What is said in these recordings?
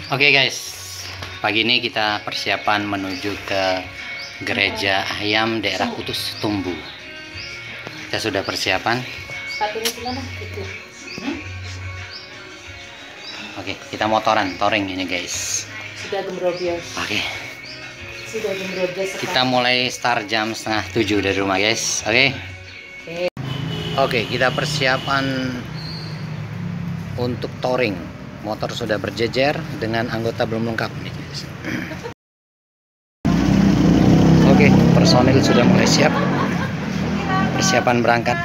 Oke guys, pagi ini kita persiapan menuju ke Gereja Ayam daerah Kutus Tumbu. Kita sudah persiapan. Oke, kita motoran, touring ini guys. Sudah gembrobos. Oke. Sudah gembrobos. Kita mulai start jam 6:30 dari rumah guys. Oke. Oke, kita persiapan untuk touring. Motor sudah berjejer dengan anggota belum lengkap nih guys. Oke, personil sudah mulai siap. Persiapan berangkat.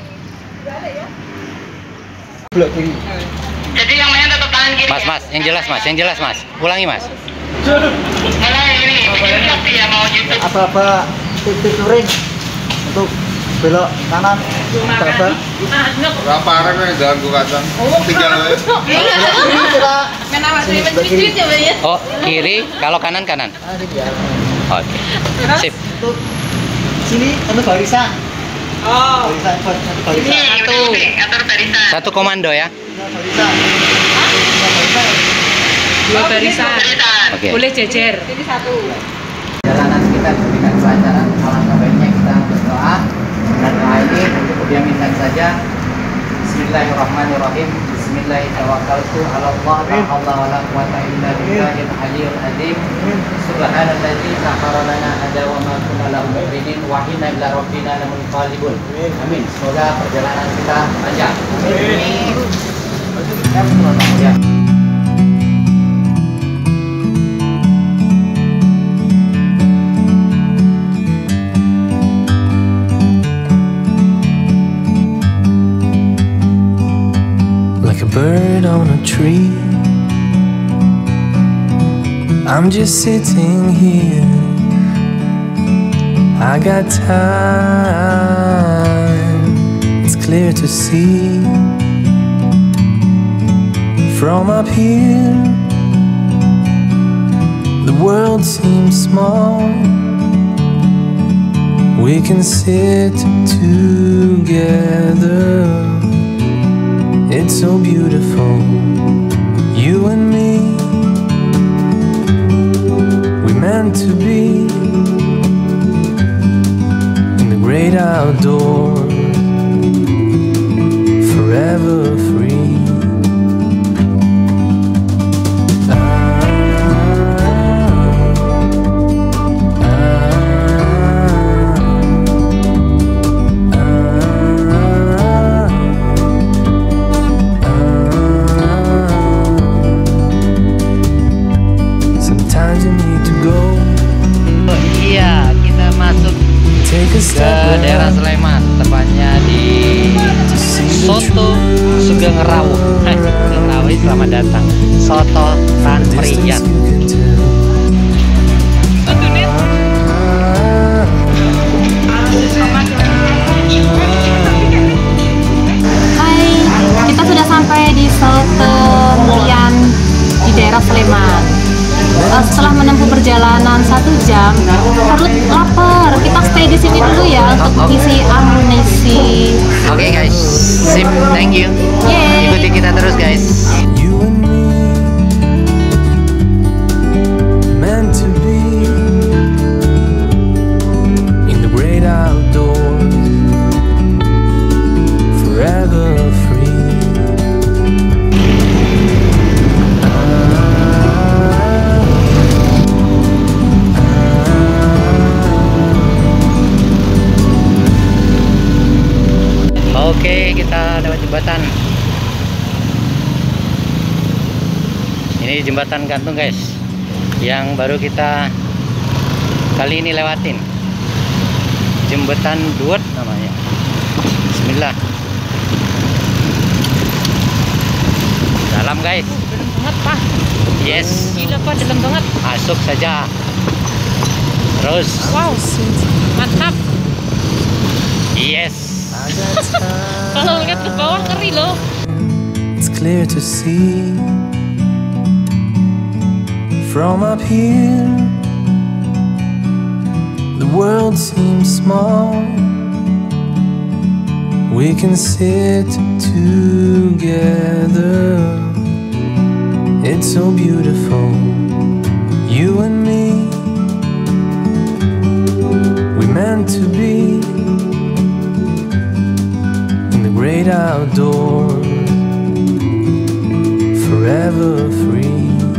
Jadi yang mainnya tetap tangan kiri. Mas, yang jelas mas. Ulangi mas. Mulai ini, pasti ya mau gitu. Apa titik touring untuk belok kanan apa? Berapa orang yang jalan gua kacang? Tinggal aja. Oh, kiri, kalau kanan. Oke. Sip. Untuk sini untuk barisan. Oh. Barisan. Ini atur barisan. Satu komando ya. Barisan. Dua barisan. Oke. Boleh jejer. Ini satu. Jalanan kita diberikan pelajaran, alangkah baiknya kita berdoa. Dan doa ini untuk diaminkan saja. Bismillahirrahmanirrahim. Bismillahirrahmanirrahim. Ala Allah la haula wala quwwata illa billahil aliyyil azim. Subhanalladzi sakhkhara lana hadza wa ma kunna lahu muqrinin wa inna ila rabbina lamunqalibun. Amin. Semoga perjalanan kita lancar. Amin. Ya. Like a bird on a tree, I'm just sitting here. I got time, it's clear to see. From up here, the world seems small. We can sit together. It's so beautiful, you and me. We meant to be in the great outdoors, forever free. Iya, kita masuk ke daerah Sleman, tepatnya di Soto Sugeng Rawu. Sugeng Rawu, selamat datang. Soto Tan Priyan. Hai, kita sudah sampai di Soto Mulian di daerah Sleman. Setelah menempuh perjalanan 1 jam, perut lapar. Kita stay di sini dulu ya untuk mengisi amunisi. Oke guys, sip, thank you. Yeay. Ikuti kita terus guys. You and me, meant to be in the great outdoors, forever free. Oke, kita lewat jembatan. Ini jembatan gantung guys, yang baru kita kali ini lewatin. Jembatan Duet namanya. Bismillah. Dalam guys. Dalam banget pak. Yes. Gila pak, dalam banget. Masuk saja. Terus. Wow, mantap. Yes. Kalau lihat ke bawah ngeri loh. It's clear to see from up here. The world seems small. We can sit together. It's so beautiful, you and me. We meant to be in the great outdoors, forever free.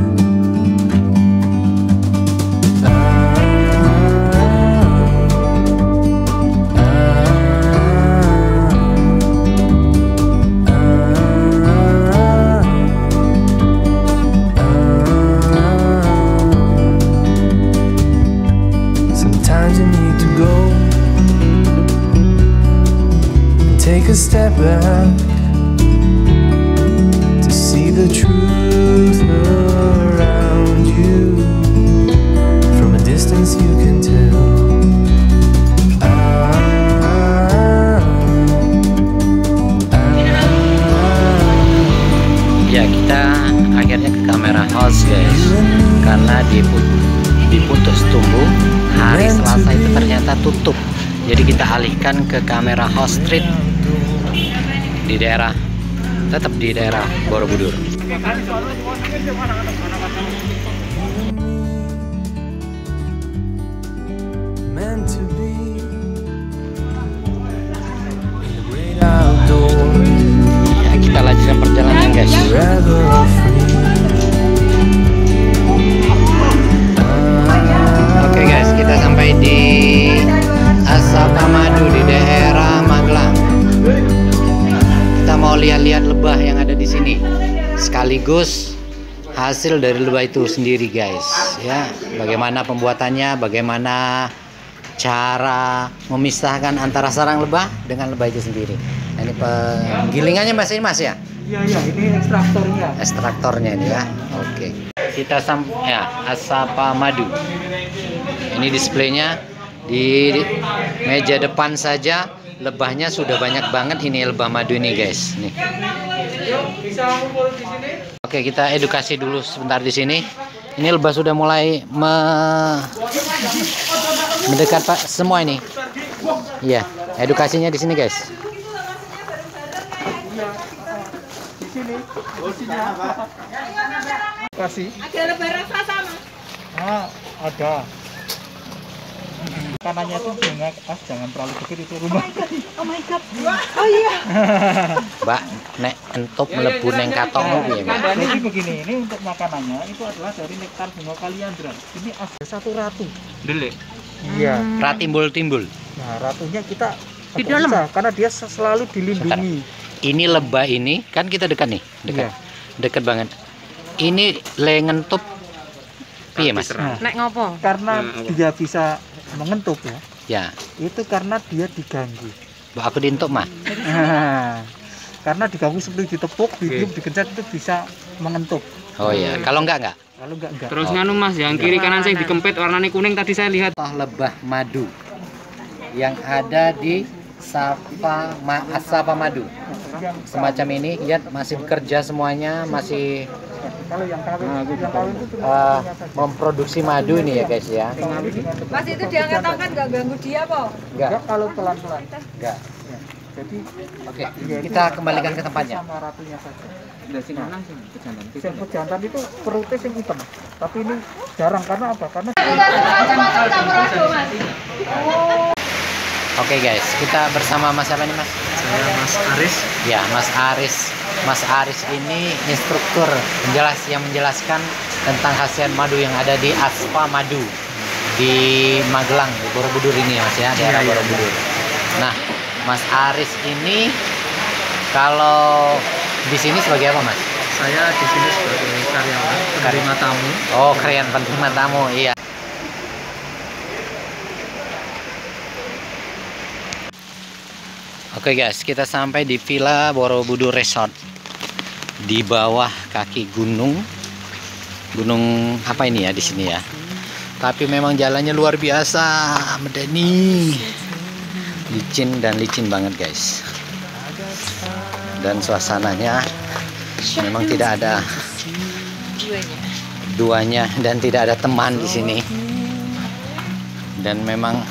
Sometimes you need to go and take a step back to see the truth around you. From a distance you can tell. Ya, kita akhirnya ke kamera house guys, karena di Putus Tumbuh hari Selasa itu ternyata tutup. Jadi kita alihkan ke kamera house street di daerah, tetap di daerah Borobudur. Meant to be in the great outdoors, Ya, kita lanjutkan perjalanan guys. forever free. Oke guys, kita sampai di Asapa Madu di daerah Magelang. Kita mau lihat-lihat lebah yang ada di sini, sekaligus hasil dari lebah itu sendiri guys. Ya, bagaimana pembuatannya, bagaimana cara memisahkan antara sarang lebah dengan lebah itu sendiri. Nah, ini penggilingannya mas ya? Iya, ini ekstraktornya. Ekstraktornya ini ya. Oke. Kita sampai ya Asapa Madu. Ini displaynya di meja depan saja lebahnya sudah banyak banget. Ini lebah madu ini guys. Nih. Oke, kita edukasi dulu sebentar di sini. Ini lebah sudah mulai mendekat Pak semua ini. Iya, edukasinya di sini guys. Kasih. Ada lebah raksasa mas. Ada. Kanannya tuh jangan terlalu deket itu rumah. Oh my god. Oh iya. Mbak, nek entup mlebu neng katokmu piye, Mbak? Jadi begini, ini untuk makanannya itu adalah dari nektar bunga kaliandra. Ini ada satu ratu. Delik. Iya. Ratimbul-timbul. Nah, ratunya kita Di dalam? bisa, karena dia selalu dilindungi. Ini lebah ini kan kita dekat nih, dekat. Iya. Dekat banget. Ini lengentup piye, Mas? Nek ngopo? Karena dia bisa mengentup ya. Ya, Itu karena dia diganggu. Mbak aku dientup mah. Karena diganggu seperti ditepuk, ditiup, dikencet itu bisa mengentup. Oh iya, kalau enggak. Kalau enggak. Terus nganu mas, yang kiri kanan saya dikempit warnanya kuning tadi saya lihat. Lebah madu yang ada di Asapa Madu. Semacam ini, lihat masih bekerja semuanya, masih Kalau yang kawin itu memproduksi madu ini ya guys ya. Mas itu diangkat-angkat nggak ganggu dia kok. Enggak, kalau pelan-pelan. enggak. Jadi Oke, kita kembalikan ke tempatnya. sama ratunya saja. Udah sini mana sih pejantan? Yang pejantan itu perutnya yang hitam. Tapi ini jarang karena apa? Karena Oke guys, kita bersama Mas siapa nih Mas? saya Mas Aris. Ya, Mas Aris. Mas Aris ini instruktur yang menjelaskan tentang khasiat madu yang ada di Aspa Madu di Magelang, di Borobudur ini Mas ya, daerah Borobudur. Nah, Mas Aris ini kalau di sini sebagai apa Mas? Saya di sini sebagai karyawan penerima tamu. Oh, karyawan penerima tamu, iya. Oke guys, kita sampai di Villa Borobudur Resort di bawah kaki gunung apa ini ya di sini ya. Tapi memang jalannya luar biasa, medeni, licin banget guys. Dan suasananya memang tidak ada duanya dan tidak ada teman di sini. Dan memang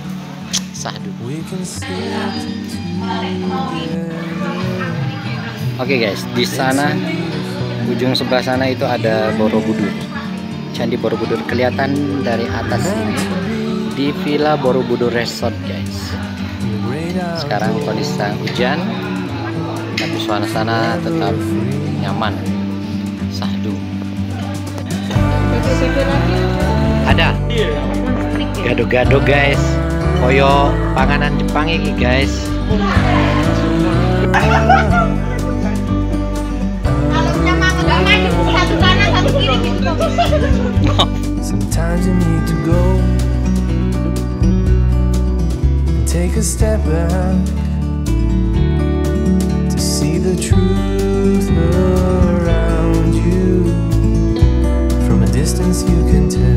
sahdu. We can sit together Oke guys, di sana ujung sebelah sana itu ada Borobudur. Candi Borobudur kelihatan dari atas ini di Villa Borobudur Resort guys. Sekarang kondisi sedang hujan, tapi suasana tetap nyaman. Sahdu. Ada gado-gado guys, koyo panganan Jepang ini guys. Sometimes you need to go and take a step back to see the truth around you. From a distance you can tell